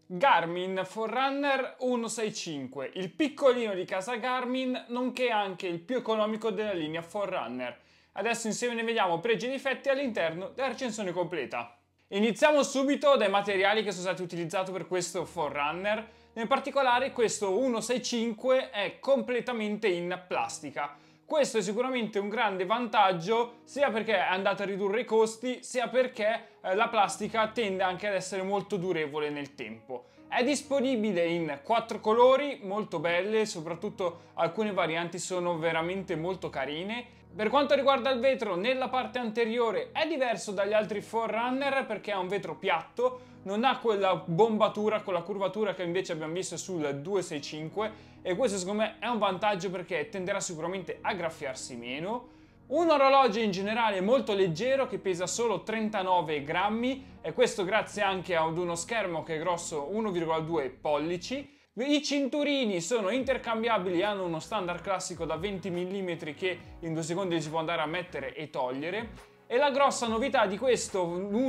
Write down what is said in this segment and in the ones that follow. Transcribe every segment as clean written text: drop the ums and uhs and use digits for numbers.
Garmin Forerunner 165, il piccolino di casa Garmin, nonché anche il più economico della linea Forerunner. Adesso insieme ne vediamo pregi e difetti all'interno della recensione completa. Iniziamo subito dai materiali che sono stati utilizzati per questo Forerunner. Nel particolare questo 165 è completamente in plastica. Questo è sicuramente un grande vantaggio sia perché è andato a ridurre i costi, sia perché la plastica tende anche ad essere molto durevole nel tempo. È disponibile in 4 colori, molto belle, soprattutto alcune varianti sono veramente molto carine. Per quanto riguarda il vetro, nella parte anteriore è diverso dagli altri Forerunner perché ha un vetro piatto, non ha quella bombatura, quella curvatura che invece abbiamo visto sul 265, e questo secondo me è un vantaggio perché tenderà sicuramente a graffiarsi meno. Un orologio in generale molto leggero che pesa solo 39 grammi e questo grazie anche ad uno schermo che è grosso 1,2 pollici. I cinturini sono intercambiabili, hanno uno standard classico da 20 mm che in 2 secondi si può andare a mettere e togliere. E la grossa novità di questo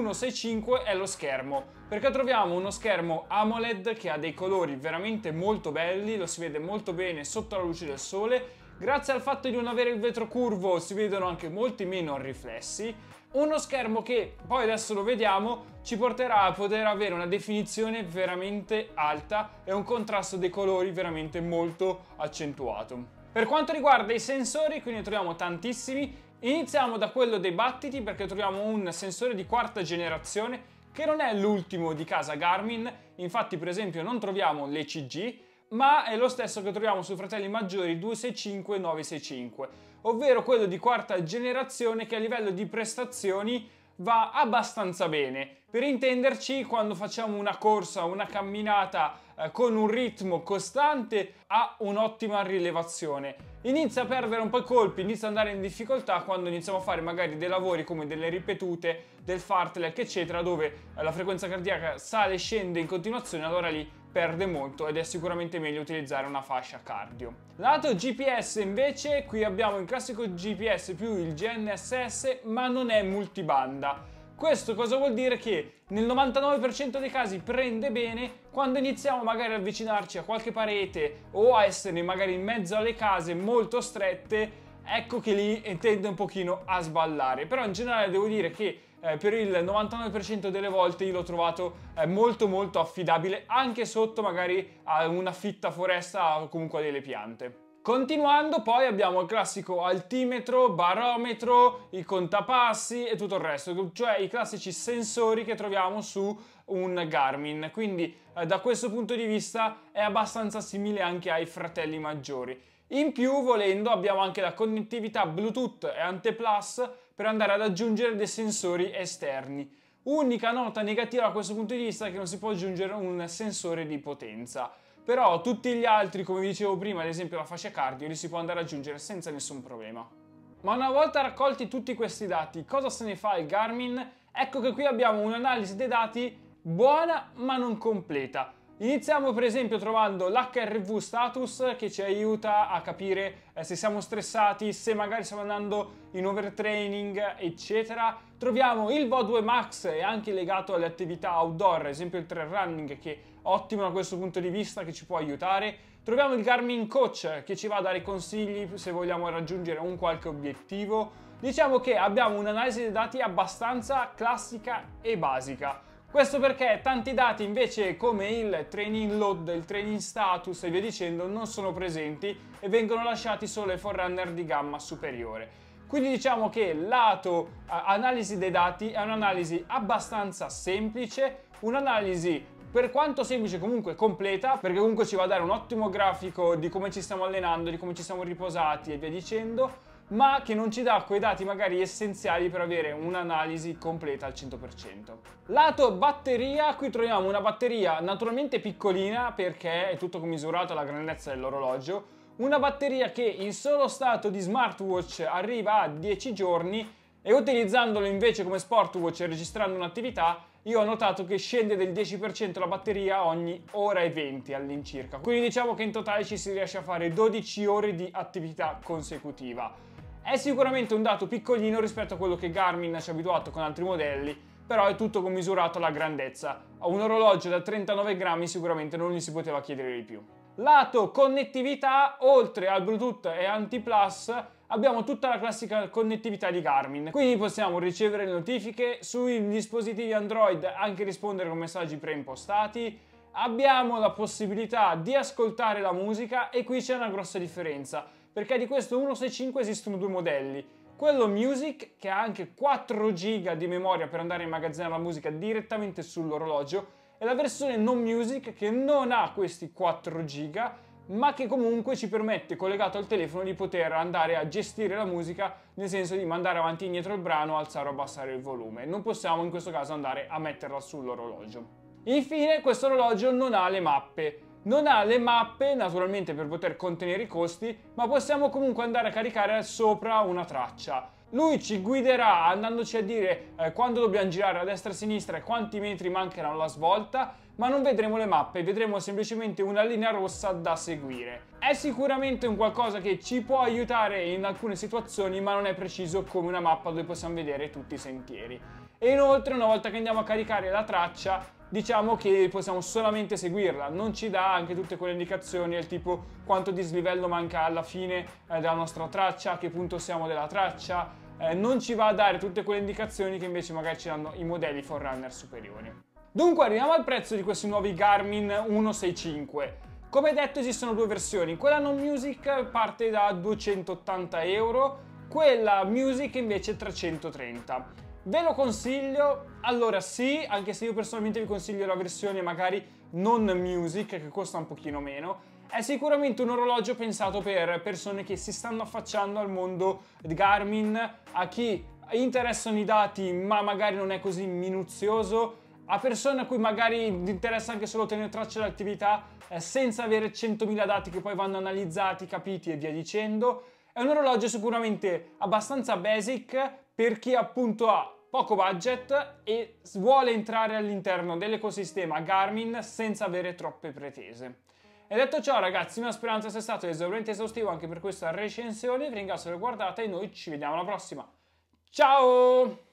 165 è lo schermo, perché troviamo uno schermo AMOLED che ha dei colori veramente molto belli, lo si vede molto bene sotto la luce del sole. Grazie al fatto di non avere il vetro curvo si vedono anche molti meno riflessi. Uno schermo che, poi adesso lo vediamo, ci porterà a poter avere una definizione veramente alta e un contrasto dei colori veramente molto accentuato. Per quanto riguarda i sensori, qui ne troviamo tantissimi. Iniziamo da quello dei battiti perché troviamo un sensore di quarta generazione che non è l'ultimo di casa Garmin, infatti per esempio non troviamo l'ECG, ma è lo stesso che troviamo sui fratelli maggiori 265 e 965, ovvero quello di quarta generazione che a livello di prestazioni va abbastanza bene. Per intenderci, quando facciamo una corsa, una camminata con un ritmo costante, ha un'ottima rilevazione. Inizia a perdere un po' i colpi, inizia ad andare in difficoltà quando iniziamo a fare magari dei lavori come delle ripetute, del fartlek eccetera, dove la frequenza cardiaca sale e scende in continuazione, allora lì perde molto ed è sicuramente meglio utilizzare una fascia cardio. Lato GPS invece, qui abbiamo il classico GPS più il GNSS, ma non è multibanda. Questo cosa vuol dire? Che nel 99% dei casi prende bene, quando iniziamo magari ad avvicinarci a qualche parete o a essere magari in mezzo alle case molto strette, ecco che lì tende un pochino a sballare. Però in generale devo dire che per il 99% delle volte io l'ho trovato molto affidabile, anche sotto magari a una fitta foresta o comunque a delle piante. Continuando poi abbiamo il classico altimetro, barometro, il contapassi e tutto il resto, cioè i classici sensori che troviamo su un Garmin, quindi da questo punto di vista è abbastanza simile anche ai fratelli maggiori. In più, volendo, abbiamo anche la connettività Bluetooth e Ante Plus per andare ad aggiungere dei sensori esterni. Unica nota negativa da questo punto di vista è che non si può aggiungere un sensore di potenza. Però tutti gli altri, come vi dicevo prima, ad esempio la fascia cardio, li si può andare ad aggiungere senza nessun problema. Ma una volta raccolti tutti questi dati, cosa se ne fa il Garmin? Ecco che qui abbiamo un'analisi dei dati buona ma non completa. Iniziamo per esempio trovando l'HRV status che ci aiuta a capire se siamo stressati, se magari stiamo andando in overtraining, eccetera. Troviamo il VO2 max e anche legato alle attività outdoor, ad esempio il trail running, che è ottimo da questo punto di vista, che ci può aiutare. Troviamo il Garmin Coach che ci va a dare consigli se vogliamo raggiungere un qualche obiettivo. Diciamo che abbiamo un'analisi dei dati abbastanza classica e basica. Questo perché tanti dati invece come il training load, il training status e via dicendo non sono presenti e vengono lasciati solo ai Forerunner di gamma superiore. Quindi diciamo che lato analisi dei dati è un'analisi abbastanza semplice, un'analisi per quanto semplice comunque completa, perché comunque ci va a dare un ottimo grafico di come ci stiamo allenando, di come ci siamo riposati e via dicendo, ma che non ci dà quei dati magari essenziali per avere un'analisi completa al 100%. Lato batteria, qui troviamo una batteria naturalmente piccolina perché è tutto commisurato alla grandezza dell'orologio, una batteria che in solo stato di smartwatch arriva a 10 giorni e utilizzandolo invece come smartwatch e registrando un'attività, io ho notato che scende del 10% la batteria ogni ora e 20 all'incirca. Quindi diciamo che in totale ci si riesce a fare 12 ore di attività consecutiva. È sicuramente un dato piccolino rispetto a quello che Garmin ci ha abituato con altri modelli, però è tutto commisurato alla grandezza. A un orologio da 39 grammi sicuramente non gli si poteva chiedere di più. Lato connettività, oltre al Bluetooth e Anti-Plus, abbiamo tutta la classica connettività di Garmin. Quindi possiamo ricevere le notifiche sui dispositivi Android, anche rispondere con messaggi preimpostati. Abbiamo la possibilità di ascoltare la musica e qui c'è una grossa differenza, perché di questo 165 esistono due modelli. Quello Music, che ha anche 4 GB di memoria per andare a immagazzinare la musica direttamente sull'orologio, e la versione non Music che non ha questi 4 GB, ma che comunque ci permette, collegato al telefono, di poter andare a gestire la musica, nel senso di mandare avanti e indietro il brano, alzare o abbassare il volume. Non possiamo in questo caso andare a metterla sull'orologio. Infine, questo orologio non ha le mappe. Non ha le mappe naturalmente per poter contenere i costi, ma possiamo comunque andare a caricare sopra una traccia. Lui ci guiderà andandoci a dire quando dobbiamo girare a destra e a sinistra e quanti metri mancano alla svolta, ma non vedremo le mappe, vedremo semplicemente una linea rossa da seguire. È sicuramente un qualcosa che ci può aiutare in alcune situazioni, ma non è preciso come una mappa dove possiamo vedere tutti i sentieri. E inoltre, una volta che andiamo a caricare la traccia, diciamo che possiamo solamente seguirla, non ci dà anche tutte quelle indicazioni del tipo quanto dislivello manca alla fine della nostra traccia, a che punto siamo della traccia, non ci va a dare tutte quelle indicazioni che invece magari ci danno i modelli Forerunner superiori. Dunque arriviamo al prezzo di questi nuovi Garmin 165. Come detto esistono due versioni, quella non Music parte da 280 euro, quella Music invece 330. Ve lo consiglio? Allora sì, anche se io personalmente vi consiglio la versione magari non Music, che costa un pochino meno. È sicuramente un orologio pensato per persone che si stanno affacciando al mondo di Garmin, a chi interessano i dati ma magari non è così minuzioso, a persone a cui magari interessa anche solo tenere traccia dell'attività senza avere 100.000 dati che poi vanno analizzati, capiti e via dicendo. È un orologio sicuramente abbastanza basic per chi appunto ha poco budget e vuole entrare all'interno dell'ecosistema Garmin senza avere troppe pretese. E detto ciò ragazzi, mia speranza sia stato esauriente e esaustivo anche per questa recensione, vi ringrazio per aver guardato e noi ci vediamo alla prossima. Ciao!